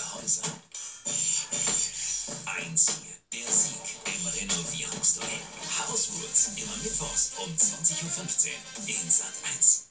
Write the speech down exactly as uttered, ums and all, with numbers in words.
ihre Häuser. Ein Ziel, der Sieg im Renovierungsduell. Hauswurz, immer mittwochs um zwanzig Uhr fünfzehn in Sat eins.